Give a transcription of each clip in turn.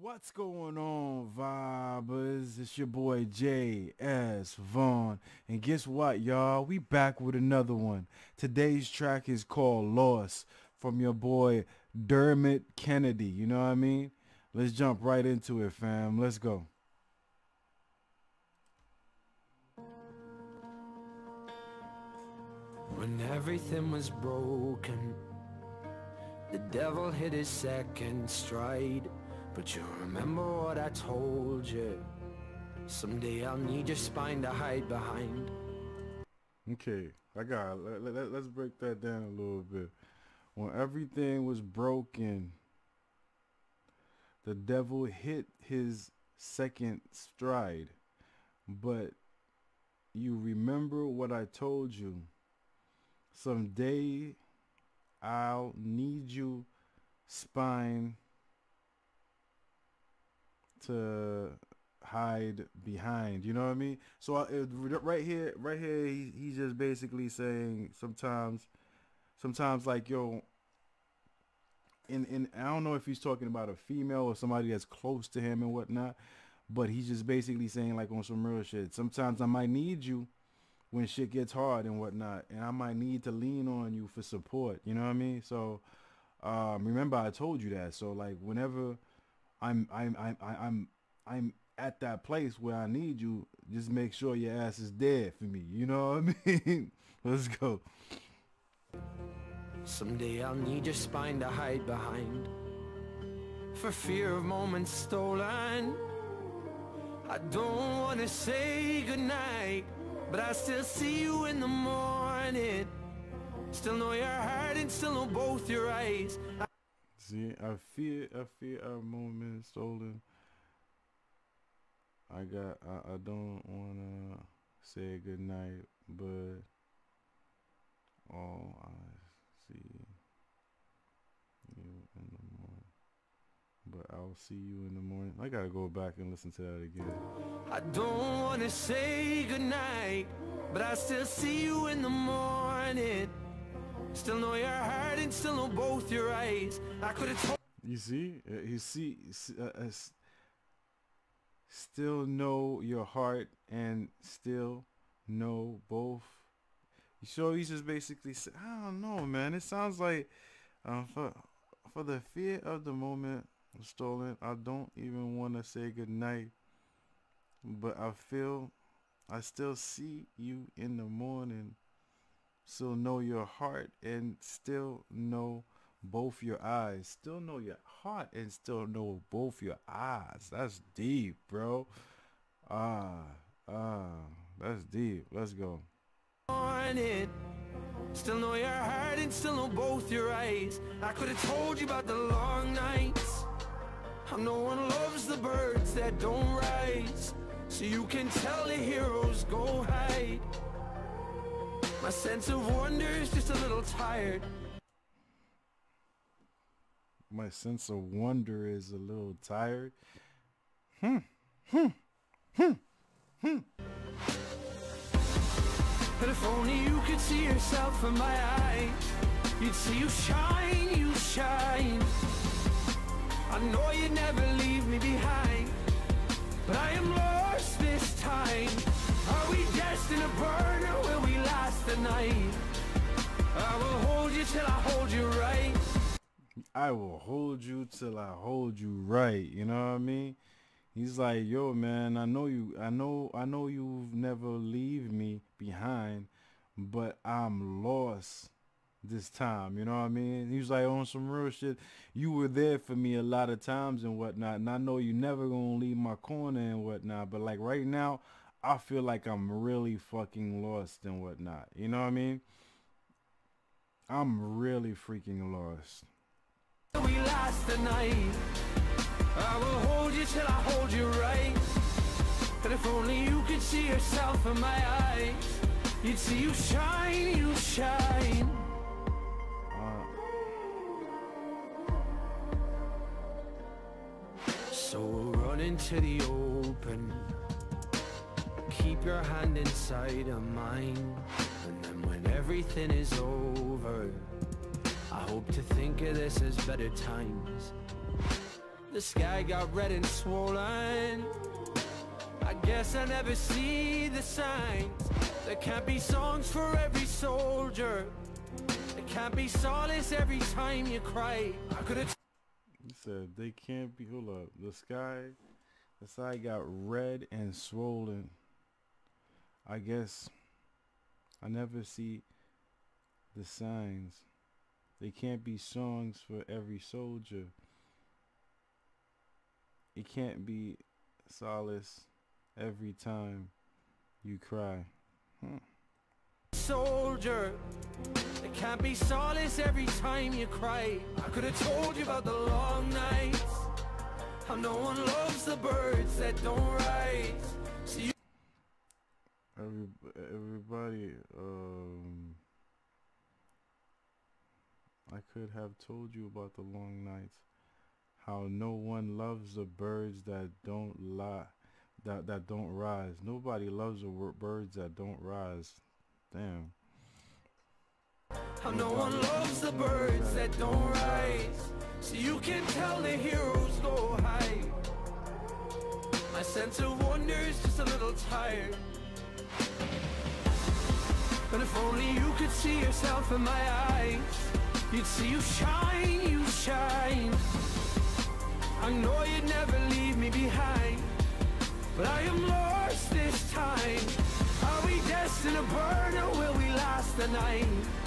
What's going on, vibers? It's your boy J.S. Vaughn. And guess what, y'all? We back with another one. Today's track is called Lost from your boy Dermot Kennedy. You know what I mean? Let's jump right into it, fam. Let's go. When everything was broken, the devil hit his second stride. But you remember what I told you? Someday I'll need your spine to hide behind. Okay, let's break that down a little bit. When everything was broken, the devil hit his second stride. But you remember what I told you? Someday I'll need you spine to hide behind. You know what I mean? So right here he's just basically saying sometimes like, yo, in I don't know if he's talking about a female or somebody that's close to him and whatnot, but he's just basically saying, like, on some real shit, sometimes I might need you when shit gets hard and whatnot, and I might need to lean on you for support. You know what I mean? So remember I told you that. So like, whenever I'm at that place where I need you, just make sure your ass is there for me. You know what I mean? Let's go. Someday I'll need your spine to hide behind, for fear of moments stolen. I don't want to say goodnight, but I still see you in the morning. Still know your heart and still know both your eyes. See, I fear our moment stolen. I don't wanna say goodnight, but oh, I see you in the morning. But I'll see you in the morning. I gotta go back and listen to that again. I don't wanna say goodnight, but I still see you in the morning. Still know your heart and still know both your eyes. I could have told. You see, still know your heart and still know both. So he's just basically, I don't know, man. It sounds like for the fear of the moment stolen, I don't even want to say goodnight, but I still see you in the morning. Still know your heart and still know both your eyes. Still know your heart and still know both your eyes. That's deep, bro. That's deep. Let's go. Still know your heart and still know both your eyes. I could have told you about the long nights. How no one loves the birds that don't rise, so you can tell the heroes go hide. My sense of wonder is just a little tired. My sense of wonder is a little tired. But if only you could see yourself in my eyes, you'd see you shine, you shine. I know you'd never leave me behind, but I am lost this time. Are we destined to burn, or will we last the night? I will hold you till I hold you right. I will hold you till I hold you right. You know what I mean? He's like, yo, man, I know you've never leave me behind, but I'm lost this time. You know what I mean? He was like, on some real shit, you were there for me a lot of times and whatnot, and I know you never gonna leave my corner and whatnot, but like right now, I feel like I'm really fucking lost and whatnot. You know what I mean? I'm really freaking lost. We last the night. I will hold you till I hold you right. But if only you could see yourself in my eyes, you'd see you shine, you shine. So run into the open, keep your hand inside of mine, and then when everything is over, I hope to think of this as better times. The sky got red and swollen. I guess I never see the signs. There can't be songs for every soldier. There can't be solace every time you cry. I could've... He said they can't be, hold up. The sky got red and swollen. I guess I never see the signs. They can't be songs for every soldier. It can't be solace every time you cry. Soldier, it can't be solace every time you cry. I could have told you about the long nights, how no one loves the birds that don't rise. So you... Everybody, I could have told you about the long nights, how no one loves the birds that don't that don't rise. Nobody loves the birds that don't rise. Damn. How no one loves the birds that don't rise. So you can tell the heroes go high. My sense of wonder is just a little tired. But if only you could see yourself in my eyes, you'd see you shine, you shine. I know you'd never leave me behind, but I am lost this time. Are we destined to burn or will we last the night?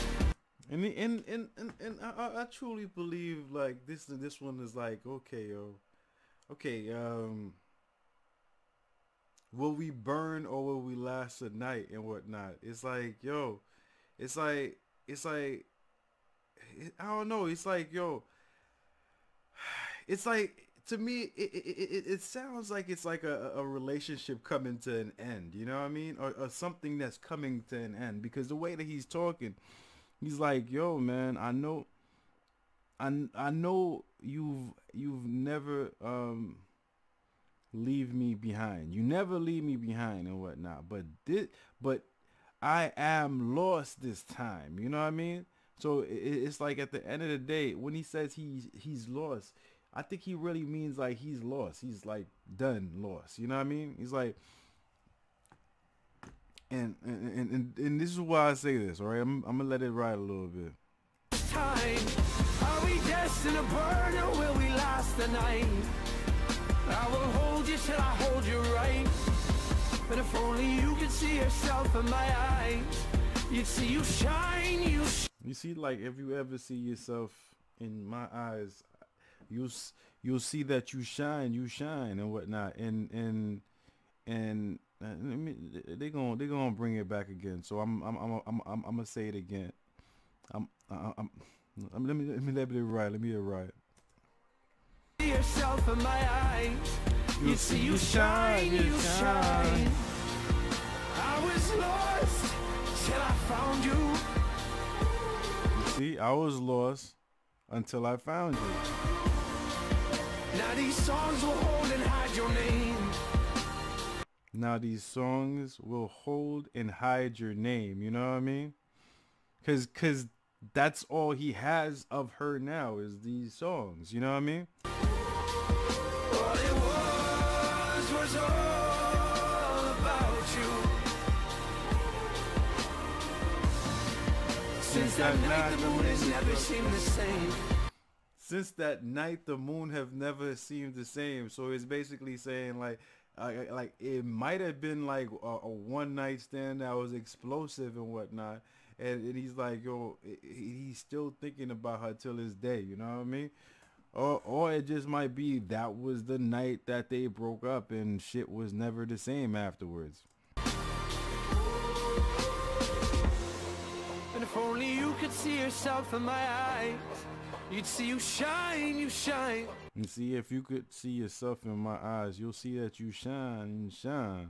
And I truly believe like this one is like, okay, yo. Okay, will we burn or will we last the night and whatnot? It's like, yo, it's like I don't know, it's like, yo, it's like, to me, it sounds like it's like a relationship coming to an end, you know what I mean? Or something that's coming to an end, because the way that he's talking, he's like, yo, man, I know you've never leave me behind. You never leave me behind and whatnot. But I am lost this time. You know what I mean? So it's like at the end of the day, when he says he's lost, I think he really means like he's lost. He's like done lost. You know what I mean? He's like, and this is why I say this. All right, I'm gonna let it ride a little bit. Time. Are we destined to burn or will we last the night? I will hold you till I hold you right. But if only you could see yourself in my eyes, you'd see you shine, you see, like, if you ever see yourself in my eyes, you'll see that you shine and whatnot. And they gonna bring it back again. So I'm gonna say it again. Let me let it ride. Let me ride. Yourself in my eyes, you see you shine, you shine. I was lost till I found you. You see, I was lost until I found you. Now these songs will hold and hide your name. Now these songs will hold and hide your name. You know what I mean? Cause that's all he has of her now is these songs. You know what I mean? All it was all about you. Since that night, the moon has never seemed the same. Since that night, the moon have never seemed the same. So it's basically saying like it might have been like a one night stand that was explosive and whatnot. And he's like, yo, he's still thinking about her till this day. You know what I mean? Or it just might be that was the night that they broke up and shit was never the same afterwards. And if only you could see yourself in my eyes, you'd see you shine, you shine. And see, if you could see yourself in my eyes, you'll see that you shine, you shine.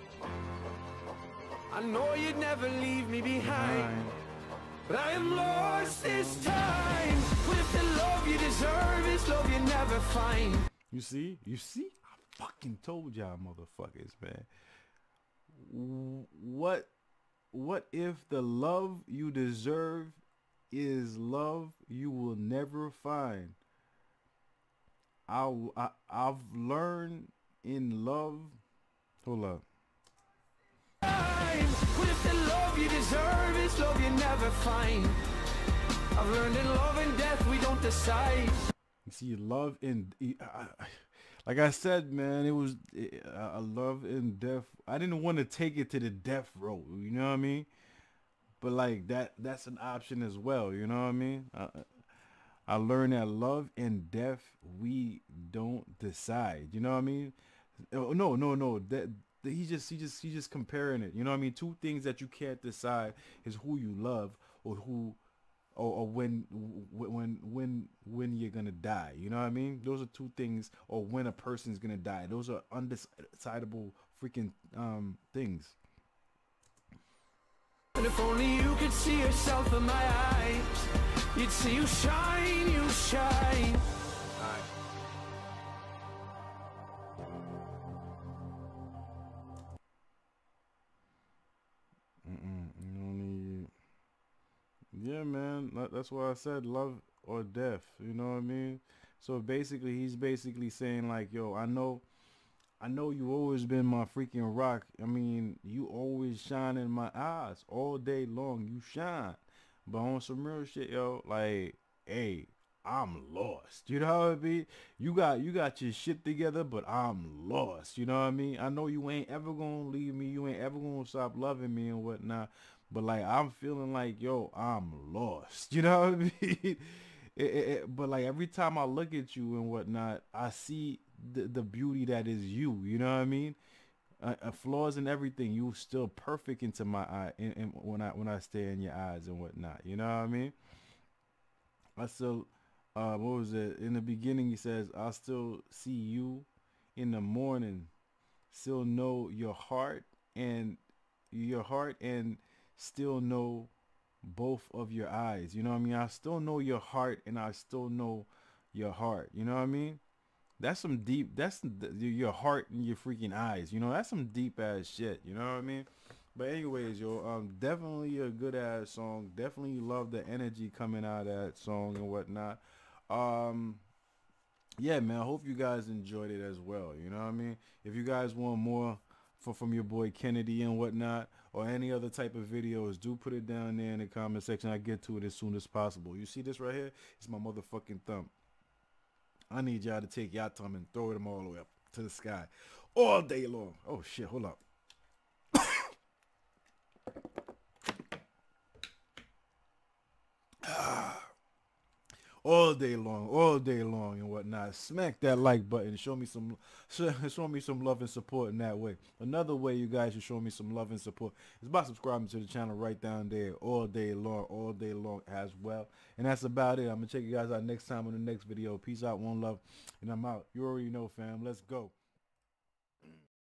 I know you'd never leave me behind, but I am lost this time. What if the love you deserve is love you never find? You see? I fucking told y'all motherfuckers, man. What if the love you deserve is love you will never find? I've learned in love. Hold up. What if the love you deserve is love you never find? I've learned in love and death we don't decide. You see, love and like I said, man, it was a love and death. I didn't want to take it to the death road. You know what I mean? But like that's an option as well. You know what I mean? I learned that love and death we don't decide. You know what I mean? Oh, no, no, no. He's just comparing it. You know what I mean? Two things that you can't decide is who you love or who or when you're gonna die. You know what I mean? Those are two things, or when a person's gonna die. Those are undecidable freaking things. And if only you could see yourself in my eyes, you'd see you shine, you shine. You don't need. Yeah, man. That's why I said love or death. You know what I mean? So basically, he's basically saying like, yo, I know you always been my freaking rock. I mean, you always shine in my eyes all day long. You shine, but on some real shit, yo, like, hey, I'm lost. You know what I mean? You got your shit together, but I'm lost. You know what I mean? I know you ain't ever gonna leave me. You ain't ever gonna stop loving me and whatnot. But like, I'm feeling like, yo, I'm lost. You know what I mean? But like every time I look at you and whatnot, I see the beauty that is you. You know what I mean? Flaws and everything, you still perfect into my eye. And when I stare in your eyes and whatnot, you know what I mean? I still, what was it? In the beginning, he says, I still see you in the morning. Still know and your heart and still know both of your eyes. You know what I mean? I still know your heart and I still know your heart. You know what I mean? That's some deep. Your heart and your freaking eyes. You know, that's some deep ass shit. You know what I mean? But anyways, yo, definitely a good ass song. Definitely love the energy coming out of that song and whatnot. Um, yeah, man. I hope you guys enjoyed it as well. You know what I mean? If you guys want more from your boy Kennedy and whatnot, or any other type of videos, do put it down there in the comment section. I get to it as soon as possible. You see this right here? It's my motherfucking thumb. I need y'all to take y'all thumb and throw them all the way up to the sky all day long. Oh shit, hold up. All day long and whatnot. Smack that like button. Show me some love and support in that way. Another way you guys should show me some love and support is by subscribing to the channel right down there all day long as well. And that's about it. I'm gonna check you guys out next time on the next video. Peace out, one love, and I'm out. You already know, fam. Let's go.